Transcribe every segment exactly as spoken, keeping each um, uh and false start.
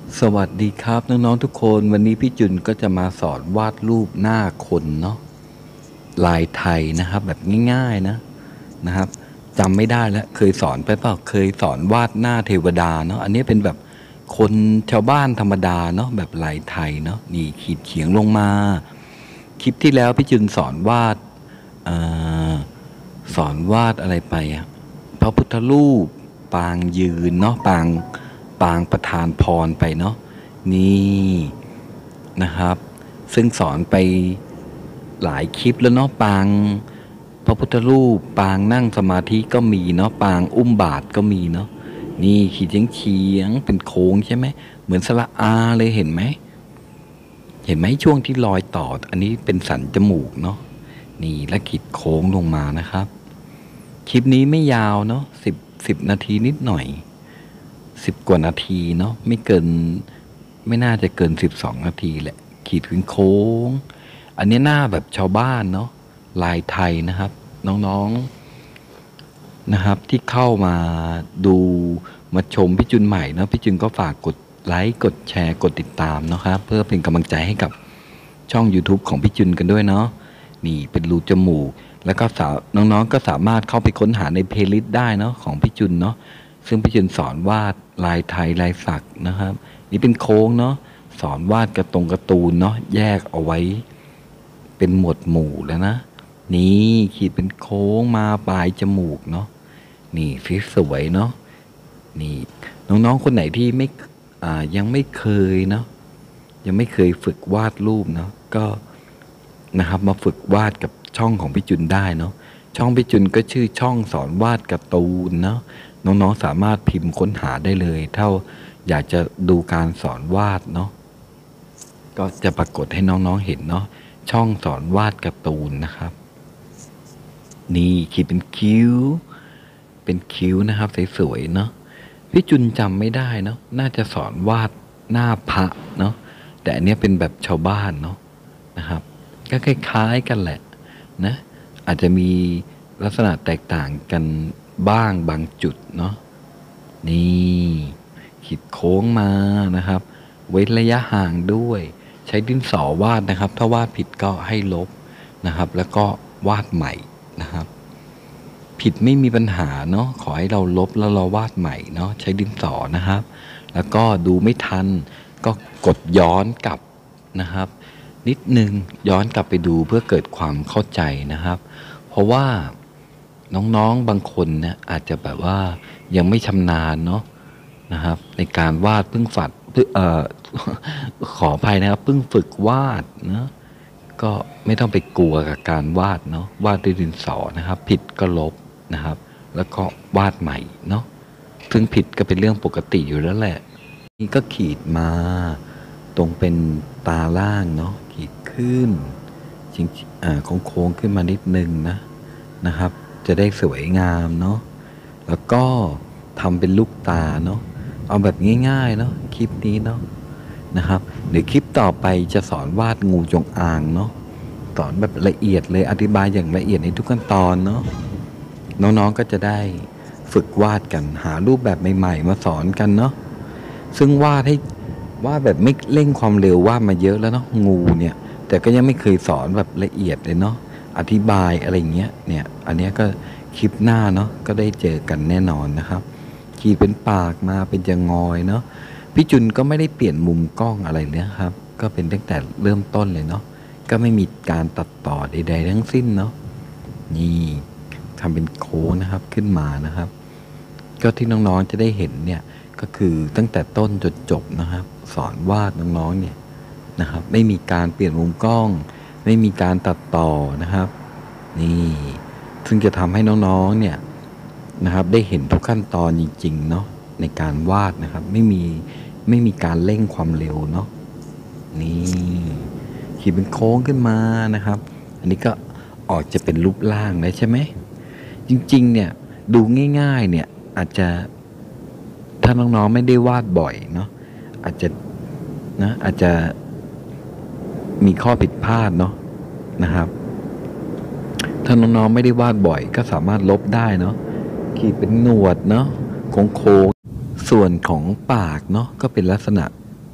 สวัสดีครับน้องๆทุกคนวันนี้พี่จุนก็จะมาสอนวาดรูปหน้าคนเนาะลายไทยนะครับแบบง่ายๆนะนะครับจำไม่ได้แล้วเคยสอนไปเปล่าเคยสอนวาดหน้าเทวดาเนาะอันนี้เป็นแบบคนชาวบ้านธรรมดาเนาะแบบลายไทยเนาะนี่ขีดเขียงลงมาคลิปที่แล้วพี่จุนสอนวาดอสอนวาดอะไรไปอะพระพุทธรูปปางยืนเนาะปางปางประธานพรไปเนาะนี่นะครับซึ่งสอนไปหลายคลิปแล้วเนาะปางพระพุทธรูปปางนั่งสมาธิก็มีเนาะปางอุ้มบาตรก็มีเนาะนี่ขีดเฉียงๆเป็นโค้งใช่ไหมเหมือนสระอาเลยเห็นไหมเห็นไหมช่วงที่รอยต่ออันนี้เป็นสันจมูกเนาะนี่แล้วขีดโค้งลงมานะครับคลิปนี้ไม่ยาวเนาะสิบสิบนาทีนิดหน่อยสิบกว่านาทีเนาะไม่เกินไม่น่าจะเกินสิบสองนาทีแหละขีดเป็นโค้งอันนี้หน้าแบบชาวบ้านเนาะลายไทยนะครับน้องๆนะครับที่เข้ามาดูมาชมพี่จุนใหม่เนาะพี่จุนก็ฝากกดไลค์กดแชร์กดติดตามนะครับเพื่อเป็นกำลังใจให้กับช่อง YouTube ของพี่จุนกันด้วยเนาะนี่เป็นรูจมูกแล้วก็สาวน้องๆก็สามารถเข้าไปค้นหาในเพลย์ลิสต์ได้เนาะของพี่จุนเนาะซึ่งพี่จุนสอนวาดลายไทยลายสักนะครับนี่เป็นโค้งเนาะสอนวาดกระตรงการ์ตูนเนาะแยกเอาไว้เป็นหมวดหมู่แล้วนะนี่ขีดเป็นโค้งมาปลายจมูกเนาะนี่สวยๆเนาะนี่น้องๆคนไหนที่ไม่อ่ายังไม่เคยเนาะยังไม่เคยฝึกวาดรูปเนาะก็นะครับมาฝึกวาดกับช่องของพี่จุนได้เนาะช่องพี่จุนก็ชื่อช่องสอนวาดการ์ตูนเนาะน้องๆสามารถพิมพ์ค้นหาได้เลยถ้าอยากจะดูการสอนวาดเนาะก็จะปรากฏให้น้องๆเห็นเนาะช่องสอนวาดการ์ตูนนะครับนี่ขีดเป็นคิ้วเป็นคิ้วนะครับสวยๆเนาะพี่จุนจำไม่ได้เนาะน่าจะสอนวาดหน้าพระเนาะแต่อันนี้เป็นแบบชาวบ้านเนาะนะครับก็คล้ายๆกันแหละนะอาจจะมีลักษณะแตกต่างกันบ้างบางจุดเนาะนี่ขีดโค้งมานะครับเว้นระยะห่างด้วยใช้ดินสอวาดนะครับถ้าวาดผิดก็ให้ลบนะครับแล้วก็วาดใหม่นะครับผิดไม่มีปัญหาเนาะขอให้เราลบแล้วเราวาดใหม่เนาะใช้ดินสอนะครับแล้วก็ดูไม่ทันก็กดย้อนกลับนะครับนิดนึงย้อนกลับไปดูเพื่อเกิดความเข้าใจนะครับเพราะว่าน้องๆบางคนเนี่ยอาจจะแบบว่ายังไม่ชำนาญเนาะนะครับในการวาดเพิ่งฝัดเอ่อ ขออภัยนะครับเพิ่งฝึกวาดนะก็ไม่ต้องไปกลัวกับการวาดเนาะวาดด้วยดินสอนะครับผิดก็ลบนะครับแล้วก็วาดใหม่เนาะซึ่งผิดก็เป็นเรื่องปกติอยู่แล้วแหละนี่ก็ขีดมาตรงเป็นตาล่างเนาะขีดขึ้นจริงอ่าโค้งๆขึ้นมานิดนึงนะนะครับจะได้สวยงามเนาะแล้วก็ทำเป็นลูกตาเนาะเอาแบบง่ายๆเนาะคลิปนี้เนาะนะครับเดี๋ยวคลิปต่อไปจะสอนวาดงูจงอางเนาะสอนแบบละเอียดเลยอธิบายอย่างละเอียดในทุกขั้นตอนเนาะน้องๆก็จะได้ฝึกวาดกันหารูปแบบใหม่ๆมาสอนกันเนาะซึ่งวาดให้วาดแบบไม่เร่งความเร็ววาดมาเยอะแล้วเนาะงูเนี่ยแต่ก็ยังไม่เคยสอนแบบละเอียดเลยเนาะอธิบายอะไรเงี้ยเนี่ยอันเนี้ยก็คลิปหน้าเนาะก็ได้เจอกันแน่นอนนะครับขีดเป็นปากมาเป็นจะงอยเนาะพี่จุนก็ไม่ได้เปลี่ยนมุมกล้องอะไรเลยครับก็เป็นตั้งแต่เริ่มต้นเลยเนาะก็ไม่มีการตัดต่อใดๆทั้งสิ้นเนาะนี่ทำเป็นโค้งนะครับขึ้นมานะครับก็ที่น้องๆจะได้เห็นเนี่ยก็คือตั้งแต่ต้นจนจบนะครับสอนวาดน้องๆเนี่ยนะครับไม่มีการเปลี่ยนมุมกล้องไม่มีการตัดต่อนะครับนี่ซึ่งจะทำให้น้องๆเนี่ยนะครับได้เห็นทุกขั้นตอนจริงๆเนาะในการวาดนะครับไม่มีไม่มีการเร่งความเร็วเนาะนี่ขีดเป็นโค้งขึ้นมานะครับอันนี้ก็ออกจะเป็นรูปร่างเลยใช่ไหมจริงๆเนี่ยดูง่ายๆเนี่ยอาจจะถ้าน้องๆไม่ได้วาดบ่อยเนาะอาจจะนะอาจจะมีข้อผิดพลาดเนาะนะครับถ้าน้องๆไม่ได้วาดบ่อยก็สามารถลบได้เนาะขีดเป็นหนวดเนาะโค้งๆส่วนของปากเนาะก็เป็นลักษณะ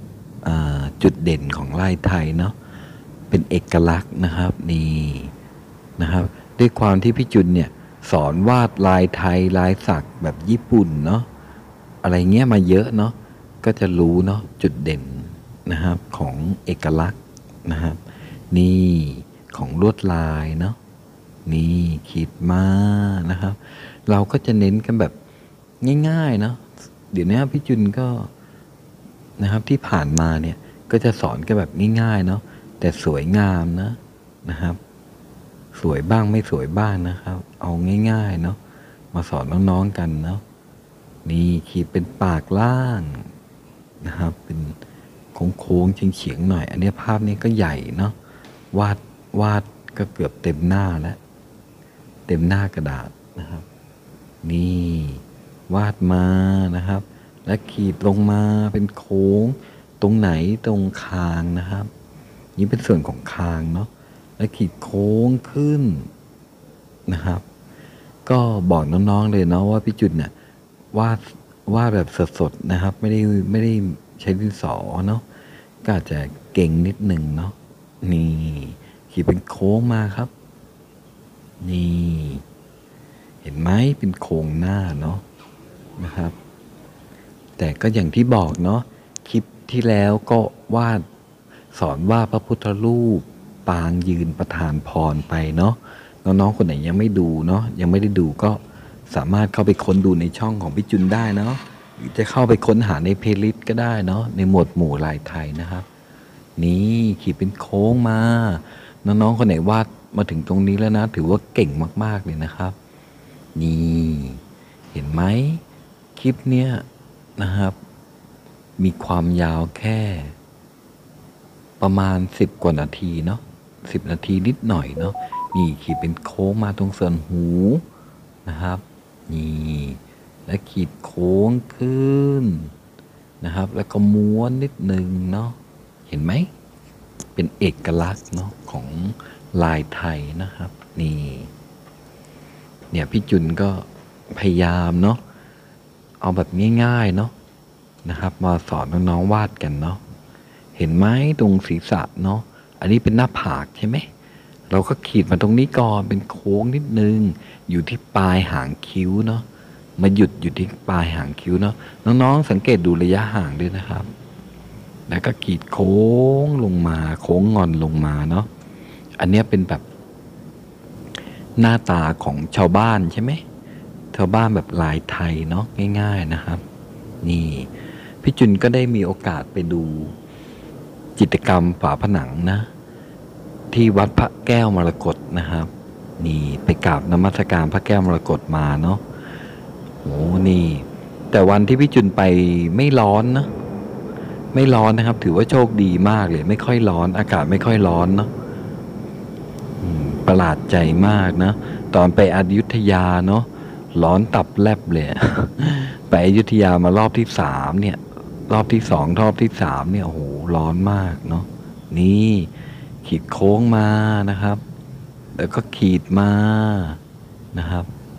จุดเด่นของลายไทยเนาะเป็นเอกลักษณ์นะครับนี่นะครับด้วยความที่พี่จุนเนี่ยสอนวาดลายไทยลายสักแบบญี่ปุ่นเนาะอะไรเงี้ยมาเยอะเนาะก็จะรู้เนาะจุดเด่นนะครับของเอกลักษณ์นะครับนี่ของลวดลายเนาะนี่ขีดมานะครับ เราก็จะเน้นกันแบบง่ายๆเนาะเดี๋ยวนี้พี่จุนก็นะครับที่ผ่านมาเนี่ยก็จะสอนกันแบบง่ายๆเนาะแต่สวยงามนะนะครับ สวยบ้างไม่สวยบ้างนะครับ เอาง่ายๆเนาะมาสอนน้องๆกันเนาะนี่ขีดเป็นปากล่างนะครับ เป็นโค้งๆเฉียงๆหน่อย อันนี้ภาพนี้ก็ใหญ่เนาะวาดวาดก็เกือบเต็มหน้าแล้วเต็มหน้ากระดาษนะครับนี่วาดมานะครับและขีดลงมาเป็นโค้งตรงไหนตรงคางนะครับนี่เป็นส่วนของคางเนาะและขีดโค้งขึ้นนะครับก็บอกน้องๆเลยเนาะว่าพี่จุดเนี่ยวาดวาดแบบสดๆนะครับไม่ได้ไม่ได้ใช้ดินสอเนาะก็อาจจะเก่งนิดหนึ่งเนาะนี่ขีดเป็นโค้งมาครับนี่เห็นไหมเป็นโครงหน้าเนาะนะครับแต่ก็อย่างที่บอกเนาะคลิปที่แล้วก็วาดสอนว่าพระพุทธรูปปางยืนประทานพรไปเนาะน้องๆคนไหนยังไม่ดูเนาะยังไม่ได้ดูก็สามารถเข้าไปค้นดูในช่องของพี่จุนได้เนาะหรือจะเข้าไปค้นหาในเพลย์ลิสต์ก็ได้เนาะในหมวดหมู่ลายไทยนะครับนี่ขีดเป็นโค้งมาน้องๆคนไหนวาดมาถึงตรงนี้แล้วนะถือว่าเก่งมากๆเลยนะครับนี่เห็นไหมคลิปเนี้ยนะครับมีความยาวแค่ประมาณสิบกว่านาทีเนาะสิบนาทีนิดหน่อยเนาะนี่ขีดเป็นโค้งมาตรงส่วนหูนะครับนี่และขีดโค้งขึ้นนะครับแล้วก็ม้วนนิดนึงเนาะเห็นไหมเป็นเอกลักษณ์เนาะของลายไทยนะครับนี่เนี่ยพี่จุนก็พยายามเนาะเอาแบบง่ายๆเนาะนะครับมาสอนน้องๆวาดกันเนาะเห็นไหมตรงศีรษะเนาะอันนี้เป็นหน้าผากใช่ไหมเราก็ขีดมาตรงนี้ก่อนเป็นโค้งนิดนึงอยู่ที่ปลายหางคิ้วเนาะมาหยุดอยู่ที่ปลายหางคิ้วเนาะน้องๆสังเกตดูระยะห่างด้วยนะครับแล้วก็ขีดโค้งลงมาโค้งงอนลงมาเนาะอันนี้เป็นแบบหน้าตาของชาวบ้านใช่ไหมชาวบ้านแบบลายไทยเนาะง่ายๆนะครับนี่พี่จุนก็ได้มีโอกาสไปดูจิตรกรรมฝาผนังนะที่วัดพระแก้วมรกตนะครับนี่ไปกราบนมัสการพระแก้วมรกตมาเนาะโหนี่แต่วันที่พี่จุนไปไม่ร้อนนะไม่ร้อนนะครับถือว่าโชคดีมากเลยไม่ค่อยร้อนอากาศไม่ค่อยร้อนเนาะประหลาดใจมากนะตอนไปอยุธยาเนาะร้อนตับแลบเลย ไปอยุธยามารอบที่สามเนี่ยรอบที่สองรอบที่สามเนี่ยโอ้โหร้อนมากเนาะนี่ขีดโค้งมานะครับแล้วก็ขีดมานะครับ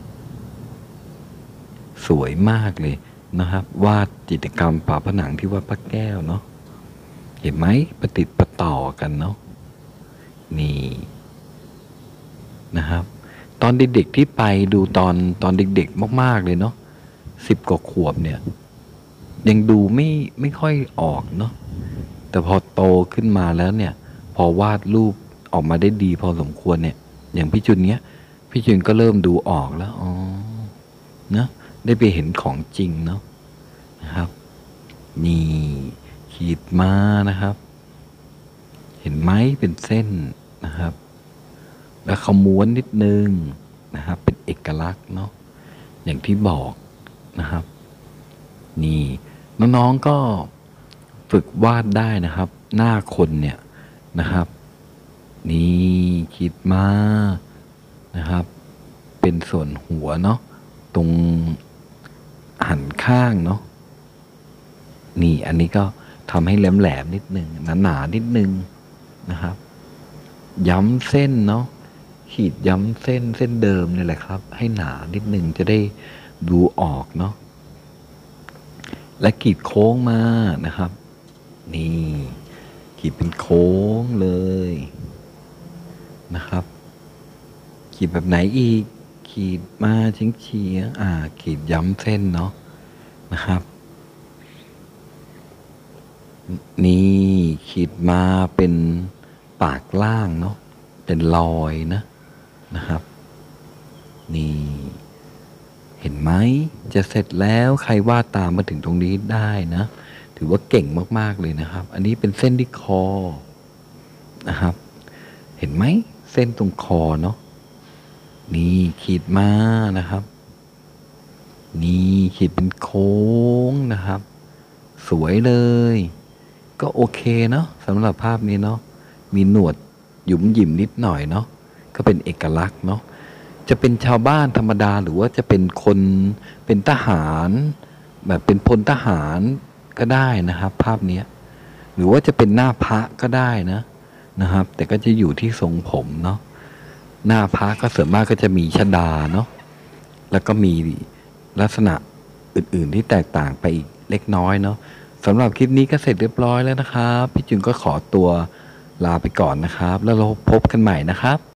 สวยมากเลยนะครับวาดจิตรกรรมฝาผนังที่วัดพระแก้วเนาะเห็นไหมประติดประต่อกันเนาะนี่นะครับตอนเด็กๆที่ไปดูตอนตอนเด็กๆมากๆเลยเนาะสิบกว่าขวบเนี่ยยังดูไม่ไม่ค่อยออกเนาะแต่พอโตขึ้นมาแล้วเนี่ยพอวาดรูปออกมาได้ดีพอสมควรเนี่ยอย่างพี่จุนเนี้ยพี่จุนก็เริ่มดูออกแล้วอ๋อนะได้ไปเห็นของจริงเนาะนะครับนี่ขีดมานะครับ เห็นไหมเป็นเส้นนะครับ แล้วขม้วนนิดนึงนะครับเป็นเอกลักษณ์เนาะอย่างที่บอกนะครับนี่น้องๆก็ฝึกวาดได้นะครับ หน้าคนเนี่ยนะครับนี่ขีดมานะครับ เป็นส่วนหัวเนาะตรงหันข้างเนาะนี่อันนี้ก็ทำให้แหลมๆนิดนึงหนาๆนิดนึงนะครับย้ำเส้นเนาะขีดย้ำเส้นเส้นเดิมนี่แหละครับให้หนานิดนึงจะได้ดูออกเนาะและขีดโค้งมานะครับนี่ขีดเป็นโค้งเลยนะครับขีดแบบไหนอีกขีดมาเฉียงเฉียงอ่าขีดย้ำเส้นเนาะนะครับนี่ขีดมาเป็นปากล่างเนาะเป็นรอยนะนะครับนี่เห็นไหมจะเสร็จแล้วใครวาดตามมาถึงตรงนี้ได้นะถือว่าเก่งมากๆเลยนะครับอันนี้เป็นเส้นที่คอนะครับเห็นไหมเส้นตรงคอเนาะนี่ขีดมานะครับนี่ขีดเป็นโค้งนะครับสวยเลยก็โอเคเนาะสำหรับภาพนี้เนาะมีหนวดหยุมหยิมนิดหน่อยเนาะก็เป็นเอกลักษณ์เนาะจะเป็นชาวบ้านธรรมดาหรือว่าจะเป็นคนเป็นทหารแบบเป็นพลทหารก็ได้นะครับภาพนี้หรือว่าจะเป็นหน้าพระก็ได้นะนะครับแต่ก็จะอยู่ที่ทรงผมเนาะหน้าพระก็ส่วนมากก็จะมีชฎาเนาะแล้วก็มีลักษณะอื่นๆที่แตกต่างไปอีกเล็กน้อยเนาะสำหรับคลิปนี้ก็เสร็จเรียบร้อยแล้วนะครับพี่จุนก็ขอตัวลาไปก่อนนะครับแล้วเราพบกันใหม่นะครับ